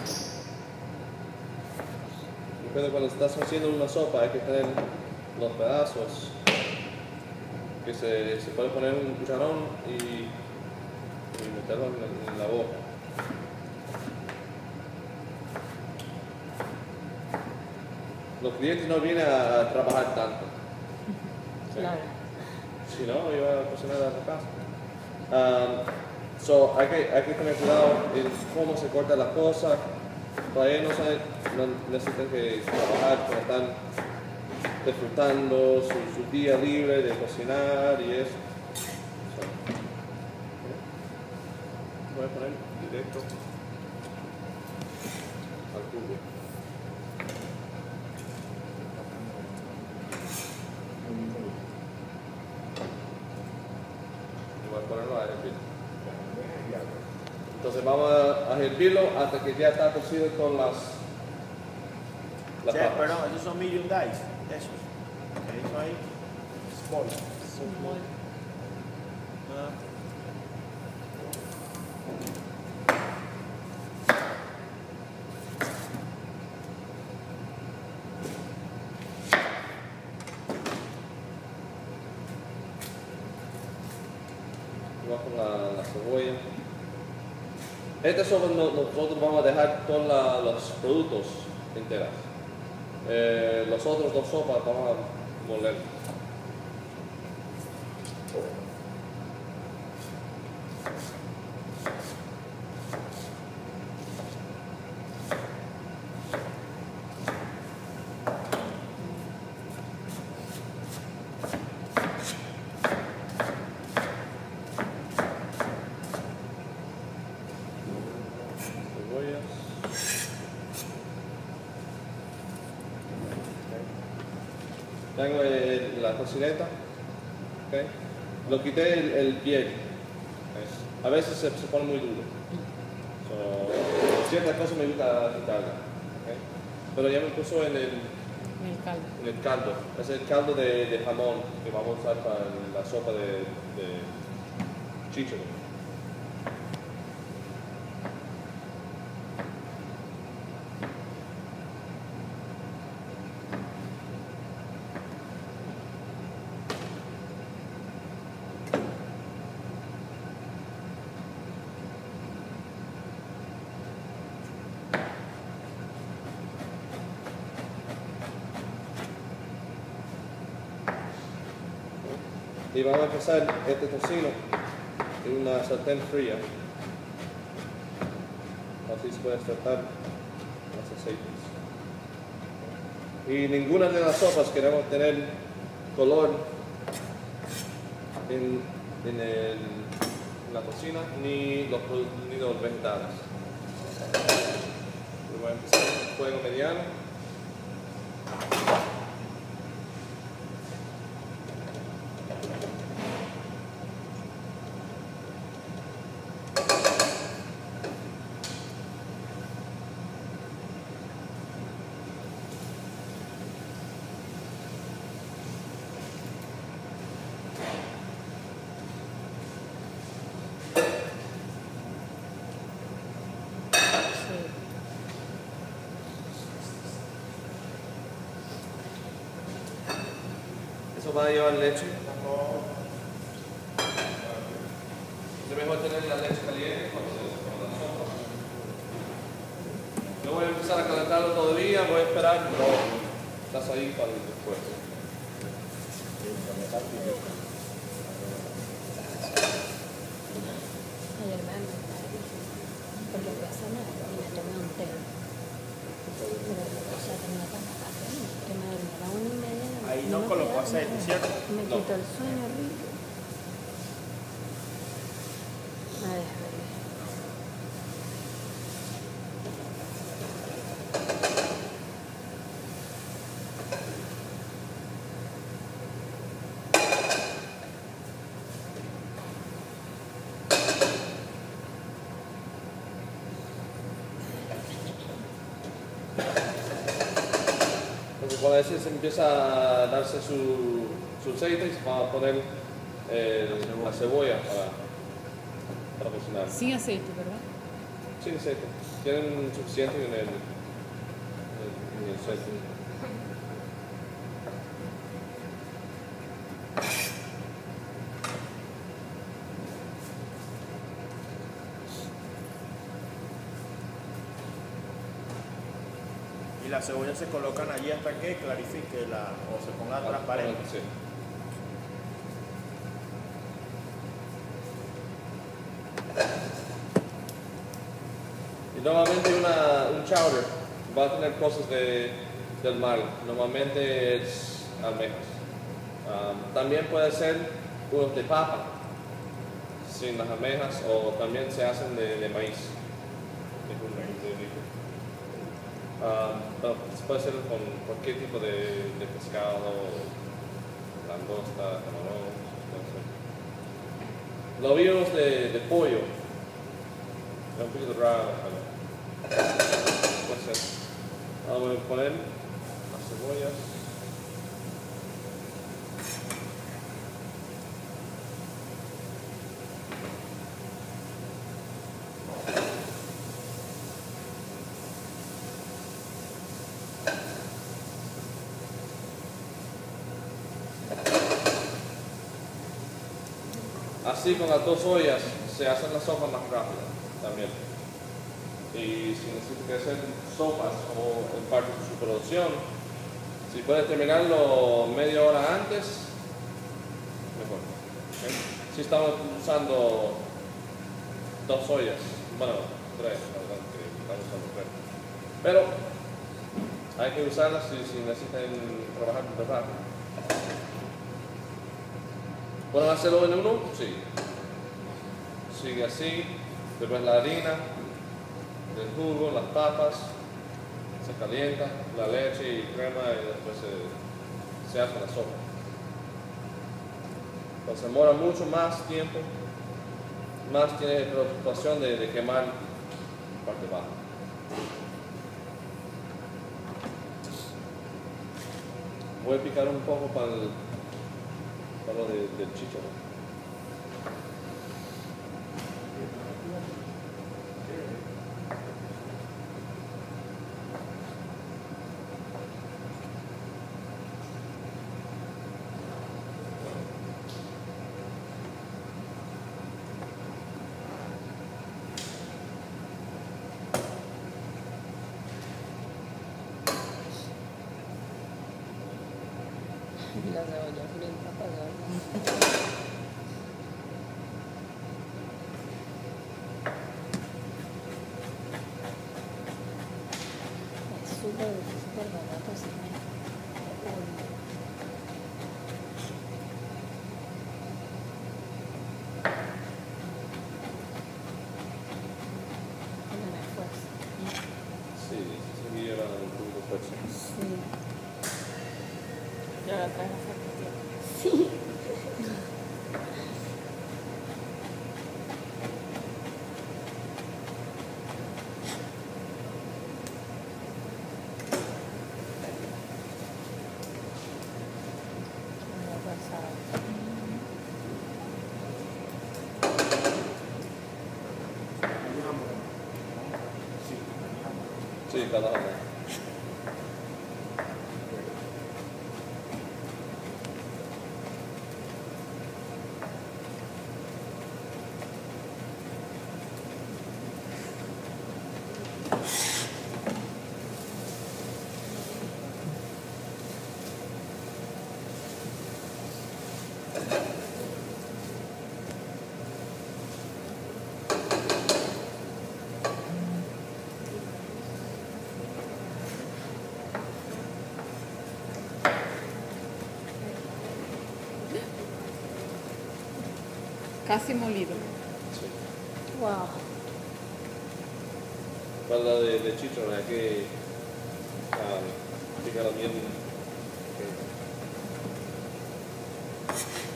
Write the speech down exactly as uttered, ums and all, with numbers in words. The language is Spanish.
Recuerda, cuando estás haciendo una sopa hay que tener los pedazos que se, se puede poner en un cucharón y, y meterlo en la, en la boca. Los clientes no vienen a, a trabajar tanto. ¿Sí? Claro. Si no, iba a cocinar a la casa. Um, so, hay, que, hay que tener cuidado en cómo se corta la cosa. Todavía no, saben, no necesitan que trabajar, pero están disfrutando su, su día libre de cocinar y eso. So, okay. Voy a poner directo al cubo. Voy a ponerlo a hervir. Entonces vamos a, a hervirlo hasta que ya está cocido con las, las Sí, papas. perdón, esos son medium dice, esos. Eso ahí, small. Small. Ah. Igual con la, la cebolla. Este solo no, nosotros vamos a dejar todos la, los productos enteros. Eh, los otros dos sopas vamos a moler. Tengo el, la cocineta, okay. Lo quité el, el piel, okay. A veces se, se pone muy duro, so, ciertas cosas me gusta quitarla, okay. Pero ya me puso en el, En el caldo. en el caldo, es el caldo de, de jamón que vamos a usar para la sopa de, de chícharo. Y vamos a empezar este tocino en una sartén fría. Así se puede tratar los aceites. Y ninguna de las sopas queremos tener color en, en, el, en la cocina ni los, ni los vegetales. Voy a empezar con fuego mediano. Eso va a llevar leche. Es mejor tener la leche caliente cuando se cuando la sopa. No voy a empezar a calentarlo todavía, voy a esperar. No, estás ahí para después. Ayer me almorzé porque fui a cenar y me tomé un té. Pero, o sea, tenía tanta café que me dormí a la una y media. Ahí no colocó aceite, ¿cierto? Me No. quitó el sueño rico. A ver, a ver. Entonces cuando ese se empieza a darse su, su aceite, se va a poner eh, la cebolla para, para cocinar. Sin aceite, ¿verdad? Sí, aceite. Tienen suficiente en el, en el, en el aceite. Y las cebollas se colocan allí hasta que clarifique la, o se ponga transparente. Sí. Y normalmente una, un chowder va a tener cosas de, del mar. Normalmente es almejas. Um, también puede ser unos de papa, sin las almejas, o también se hacen de, de maíz. Um, pero puede ser con cualquier tipo de, de pescado, langosta, camarón, puede ser. Los de, de pollo, es un poquito raro, pero puede ser. Vamos a poner las cebollas. Así con las dos ollas se hacen las sopas más rápidas también. Y si necesita que hacer sopas o en parte de su producción, si puede terminarlo media hora antes, mejor. ¿Okay? Si estamos usando dos ollas, bueno, tres, la verdad que estamos usando tres. Pero hay que usarlas si, si necesitan trabajar muy rápido. ¿Pueden hacerlo en uno? Sí. Sigue así, después la harina, el jugo, las papas, se calienta, la leche y crema y después se, se hace la sopa. Entonces demora mucho más tiempo, más tiene preocupación de, de quemar la parte baja. Voy a picar un poco para el para lo de, del chícharo. Y la cebolla frita para es súper, súper barato cocinar. Tiene la fuerza. Sí, sí, lleva un poco de fuerza. Sí. Yo la traje hace tiempo. Sí. Voy a pasar. Sí, cada uno. Casi molido. Sí. Wow. Para la de, de chícharo hay que um, picarla bien. Okay.